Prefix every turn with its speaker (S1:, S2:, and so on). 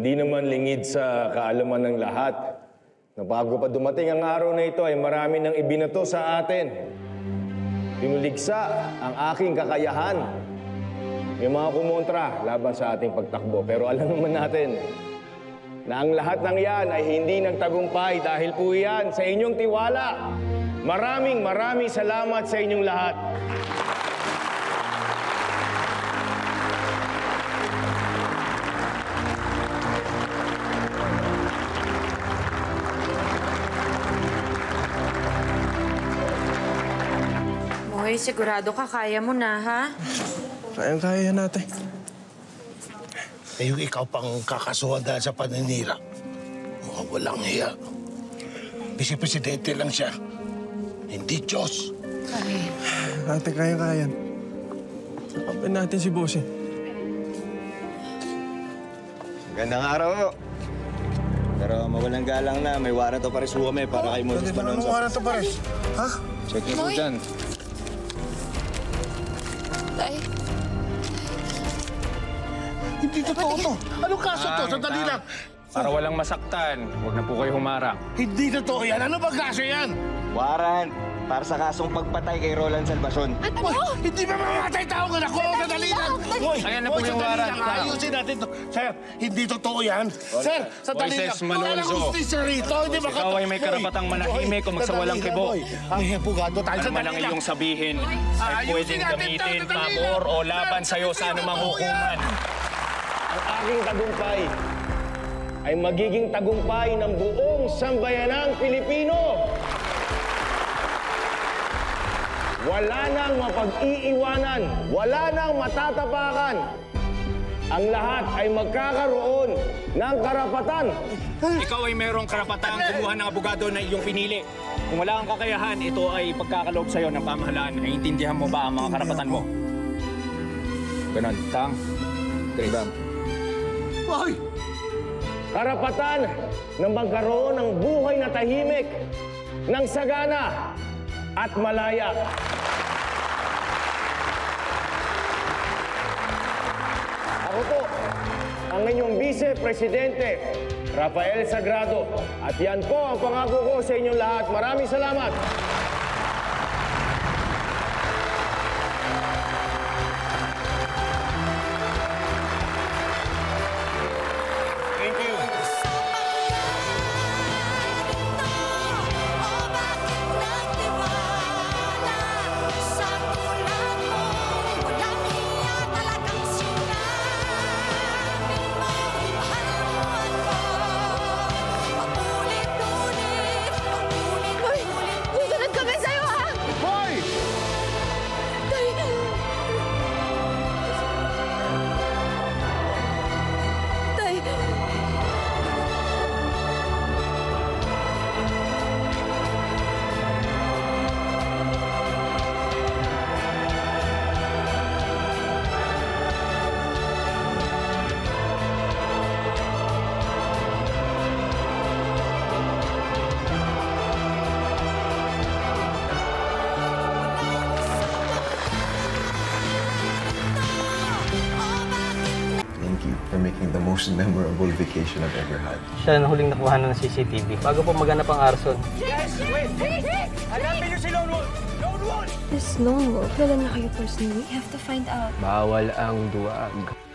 S1: Hindi naman lingid sa kaalaman ng lahat na bago pa dumating ang araw na ito ay marami nang ibinato sa atin. Pinuligsa ang aking kakayahan. May mga kumontra laban sa ating pagtakbo. Pero alam naman natin na ang lahat ng yan ay hindi nagtagumpay dahil po yan sa inyong tiwala. Maraming salamat sa inyong lahat.
S2: Moy, sigurado ka kaya mo na, ha?
S3: Kayang-kaya natin.
S4: Eh, yung ikaw pang kakasuhan dahil sa paninira. Mukhang walang hiya. Vice-presidente lang siya. Hindi Diyos.
S2: Ay.
S3: Ate, kaya-kaya. Kakampi natin si Bossing.
S5: Gandang araw po. Pero mawalang galang na, may warrant of arrest po kami para kay Moses Balonzo.
S3: Anong warrant of arrest? Ha?
S5: Check niyo po dyan.
S2: Tay.
S4: Hindi totoo to. Anong kaso to? Sandali lang.
S6: Para walang masaktan, huwag na po kayo humarang.
S4: Hindi totoo yan. Ano bang kaso yan?
S5: Warrant para sa kasong pagpatay kay Roland Salvacion.
S4: Uy, hindi ba mamamatay tao ng ako? Sandali lang. Uy,
S6: Ayan na po yung warrant.
S4: Ayusin natin to. Sir, hindi totoo yan. Sir, sandali lang.
S6: Moises Malonzo.
S4: Walang justisya rito. Hindi ba
S6: Ikaw ay may karapatang manahimik o magsawalang kibo.
S4: Ay, pugado tayo.
S6: Ano man ang iyong sabihin ay pwedeng gamitin pabor o laban sa'yo sa anumang hukuman.
S1: Ang aking tagumpay ay magiging tagumpay ng buong sambayanang Pilipino. Wala nang mapag-iiwanan, wala nang matatapakan. Ang lahat ay magkakaroon ng karapatan.
S6: Ikaw ay mayroong karapatang kumuha ng abogado na iyong pinili. Kung wala kang kakayahan, ito ay pagkakaloob sa'yo ng pamahalaan. Naiintindihan mo ba ang mga karapatan mo? Ganon. Tang. Trisam.
S4: Ay!
S1: Karapatan na magkaroon ng buhay na tahimik, ng sagana at malaya. Ako po, ang inyong Vice-Presidente, Rafael Sagrado. At yan po ang pangako ko sa inyong lahat. Maraming salamat. Thank you.
S2: Susunod kami sa'yo, ha?
S4: Hoy!
S2: Tay. Tay.
S7: Thank you for making the most memorable vacation I've ever had.
S8: Siya na huling nakuha ng CCTV bago po maganap ang arson.
S9: This Lone Wolf, kilala na kayo personally. We have to find out.
S3: Bawal ang duwag.